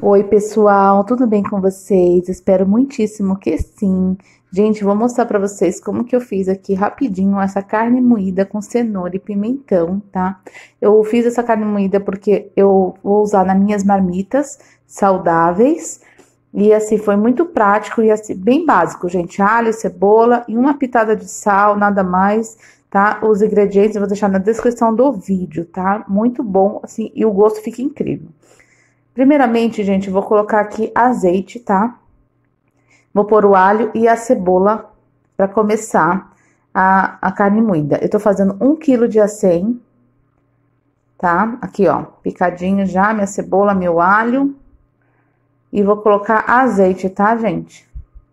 Oi, pessoal, tudo bem com vocês? Espero muitíssimo que sim. Gente, vou mostrar pra vocês como que eu fiz aqui rapidinho essa carne moída com cenoura e pimentão, tá? Eu fiz essa carne moída porque eu vou usar nas minhas marmitas saudáveis. E assim, foi muito prático e assim, bem básico, gente. Alho, cebola e uma pitada de sal, nada mais, tá? Os ingredientes eu vou deixar na descrição do vídeo, tá? Muito bom, assim, e o gosto fica incrível. Primeiramente, gente, vou colocar aqui azeite, tá? Vou pôr o alho e a cebola para começar a carne moída. Eu tô fazendo 1 quilo de acém, tá? Aqui, ó, picadinho já, minha cebola, meu alho. E vou colocar azeite, tá, gente?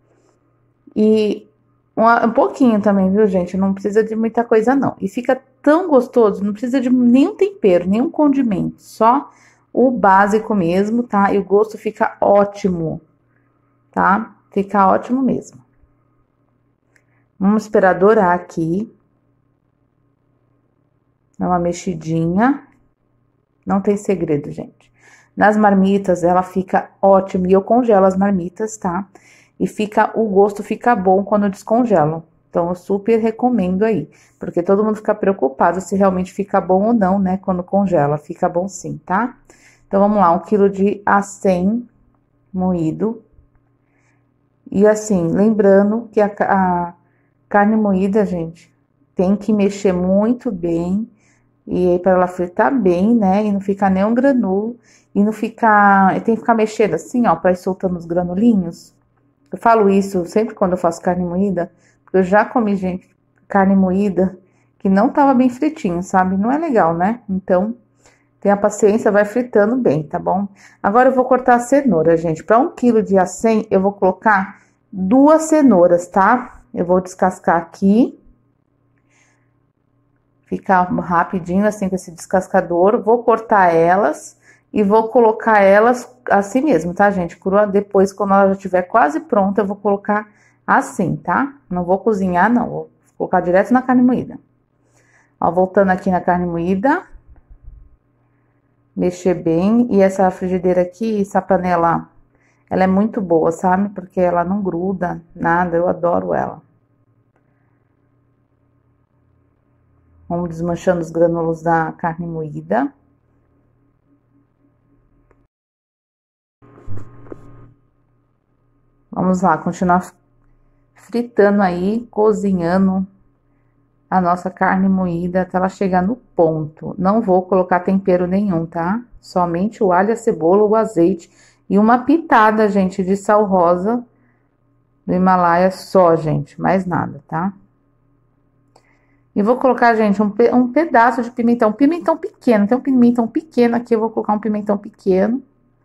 E um pouquinho também, viu, gente? Não precisa de muita coisa, não. E fica tão gostoso, não precisa de nenhum tempero, nenhum condimento, só o básico mesmo, tá? E o gosto fica ótimo, tá? Fica ótimo mesmo. Vamos esperar dourar aqui. Dá uma mexidinha. Não tem segredo, gente. Nas marmitas, ela fica ótima. E eu congelo as marmitas, tá? E o gosto fica bom quando eu descongelo. Então, eu super recomendo aí. Porque todo mundo fica preocupado se realmente fica bom ou não, né? Quando congela. Fica bom sim, tá? Então, vamos lá. 1 quilo de acém moído. E assim, lembrando que a carne moída, gente, tem que mexer muito bem. E aí, para ela fritar bem, né? E não ficar nem um granulo. E não ficar... Tem que ficar mexendo assim, ó, pra ir soltando os granulinhos. Eu falo isso sempre quando eu faço carne moída. Porque eu já comi, gente, carne moída que não tava bem fritinho, sabe? Não é legal, né? Então, tenha paciência, vai fritando bem, tá bom? Agora, eu vou cortar a cenoura, gente. Para 1 quilo de acém, eu vou colocar 2 cenouras, tá? Eu vou descascar aqui. Fica rapidinho, assim, com esse descascador. Vou cortar elas e vou colocar elas assim mesmo, tá, gente? Crua. Depois, quando ela já estiver quase pronta, eu vou colocar assim, tá? Não vou cozinhar, não. Vou colocar direto na carne moída. Ó, voltando aqui na carne moída. Mexer bem. E essa frigideira aqui, essa panela, ela é muito boa, sabe? Porque ela não gruda nada, eu adoro ela. Vamos desmanchando os grânulos da carne moída. Vamos lá, continuar fritando aí, cozinhando a nossa carne moída até ela chegar no ponto. Não vou colocar tempero nenhum, tá? Somente o alho, a cebola, o azeite e uma pitada, gente, de sal rosa do Himalaia só, gente, mais nada, tá? E vou colocar, gente, um pedaço de pimentão. Pimentão pequeno. Tem um pimentão pequeno aqui. Eu vou colocar um pimentão pequeno.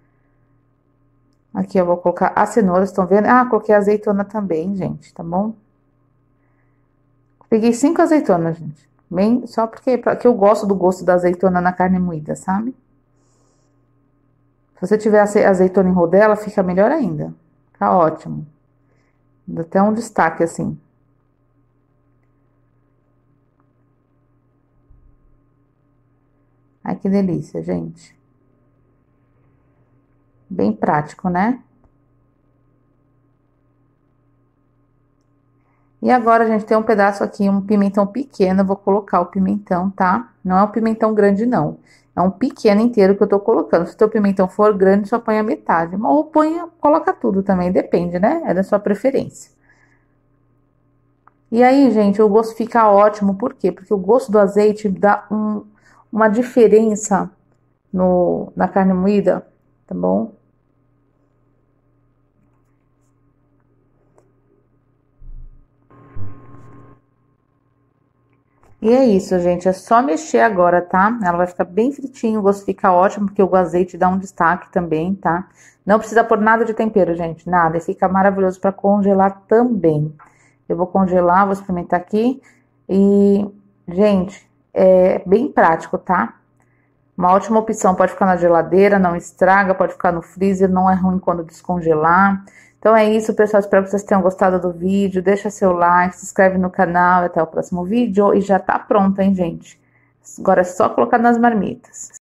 Aqui eu vou colocar as cenouras, estão vendo? Ah, coloquei azeitona também, gente, tá bom? Peguei 5 azeitonas, gente. Bem, só porque eu gosto do gosto da azeitona na carne moída, sabe? Se você tiver azeitona em rodela, fica melhor ainda. Fica ótimo. Dá até um destaque, assim. Ai, que delícia, gente. Bem prático, né? E agora, gente, tem um pedaço aqui, um pimentão pequeno. Eu vou colocar o pimentão, tá? Não é um pimentão grande, não. É um pequeno inteiro que eu tô colocando. Se o teu pimentão for grande, só põe a metade. Ou coloca tudo também, depende, né? É da sua preferência. E aí, gente, o gosto fica ótimo. Por quê? Porque o gosto do azeite dá uma diferença na carne moída, tá bom? E é isso, gente, é só mexer agora, tá? Ela vai ficar bem fritinho, o gosto fica ótimo, porque o azeite dá um destaque também, tá? Não precisa pôr nada de tempero, gente, nada. E fica maravilhoso para congelar também. Eu vou congelar, vou experimentar aqui. E, gente, é bem prático, tá? Uma ótima opção, pode ficar na geladeira, não estraga, pode ficar no freezer, não é ruim quando descongelar. Então é isso, pessoal, espero que vocês tenham gostado do vídeo, deixa seu like, se inscreve no canal e até o próximo vídeo. E já tá pronto, hein, gente? Agora é só colocar nas marmitas.